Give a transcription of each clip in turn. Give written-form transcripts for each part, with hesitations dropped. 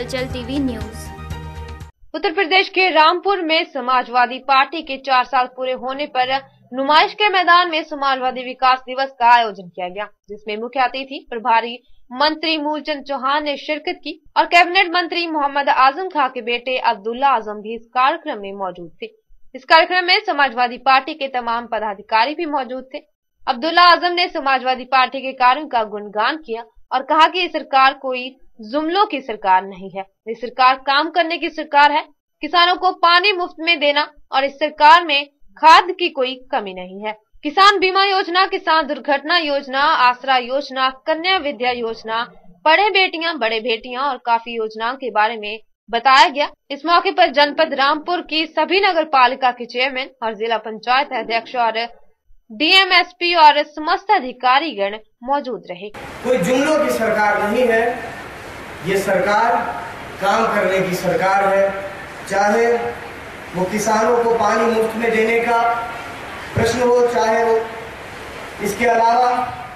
हलचल TV news. Uttar Pradesh के रामपुर में समाजवादी पार्टी के 4 साल पूरे होने पर नुमाइश के मैदान में समाजवादी विकास दिवस का आयोजन किया गया, जिसमें मुख्य अतिथि प्रभारी मंत्री मूलचंद चौहान ने शिरकत की और कैबिनेट मंत्री मोहम्मद आजम खां के बेटे अब्दुल्ला आजम भी इस कार्यक्रम में मौजूद थे। इस कार्यक्रम में समाजवादी पार्टी के तमाम पदाधिकारी भी मौजूद थे। अब्दुल्ला आजम ने समाजवादी पार्टी के कार्यों का गुणगान किया और कहा कि ये सरकार कोई जुमलों की सरकार नहीं है, ये सरकार काम करने की सरकार है। किसानों को पानी मुफ्त में देना और इस सरकार में खाद की कोई कमी नहीं है। किसान बीमा योजना, किसान दुर्घटना योजना, आसरा योजना, कन्या विद्या योजना, पढ़े बेटियां बड़े बेटियां और काफी योजनाओं के बारे में बताया गया। इस मौके पर जनपद रामपुर की सभी नगर पालिका के चेयरमैन और जिला पंचायत अध्यक्ष और डीएमएसपी और समस्त अधिकारीगण मौजूद रहे। कोई जुमलों की सरकार नहीं है, ये सरकार काम करने की सरकार है। चाहे वो किसानों को पानी मुफ्त में देने का प्रश्न हो, चाहे वो इसके अलावा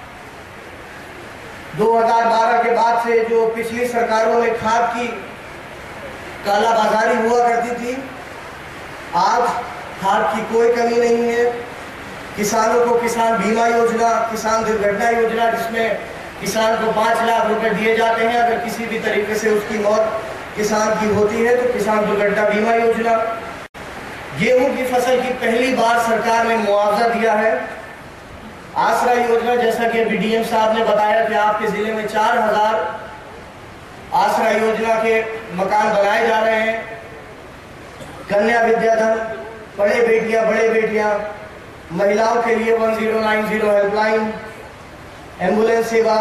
2012 के बाद से जो पिछली सरकारों में खाद की कालाबाजारी हुआ करती थी, आज खाद की कोई कमी नहीं है। किसानों को किसान बीमा योजना, किसान दुर्घटना योजना, जिसमें किसान को 5 लाख रुपए दिए जाते हैं अगर किसी भी तरीके से उसकी मौत किसान की होती है, तो किसान दुर्घटना बीमा योजना। गेहूं की फसल की पहली बार सरकार ने मुआवजा दिया है। आसरा योजना, जैसा कि अभी डीएम साहब ने बताया कि आपके जिले में 4000 आसरा योजना के मकान बनाए जा रहे हैं। कन्या विद्याधन, बड़े बेटियां बड़े बेटियां, महिलाओं के लिए 1090 हेल्पलाइन, एम्बुलेंस सेवा।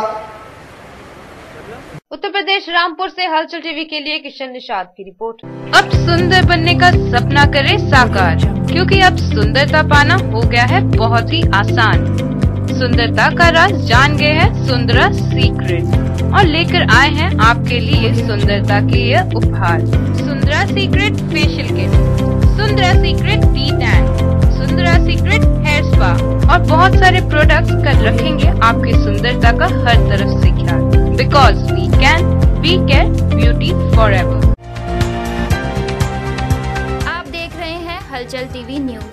उत्तर प्रदेश रामपुर से हलचल टीवी के लिए किशन निषाद की रिपोर्ट। अब सुंदर बनने का सपना करे साकार, क्योंकि अब सुंदरता पाना हो गया है बहुत ही आसान। सुंदरता का राज जान गए हैं सुंदरा सीक्रेट और लेकर आए हैं आपके लिए सुंदरता के ये उपहार। Sundara secret facial kit, Sundara secret de tan, Sundara secret hair spa और बहुत सारे प्रोडक्ट्स कर रखेंगे आपकी सुंदरता का हर तरफ से ख्याल। Because we can, we care beauty forever। आप देख रहे हैं हलचल टीवी न्यूज।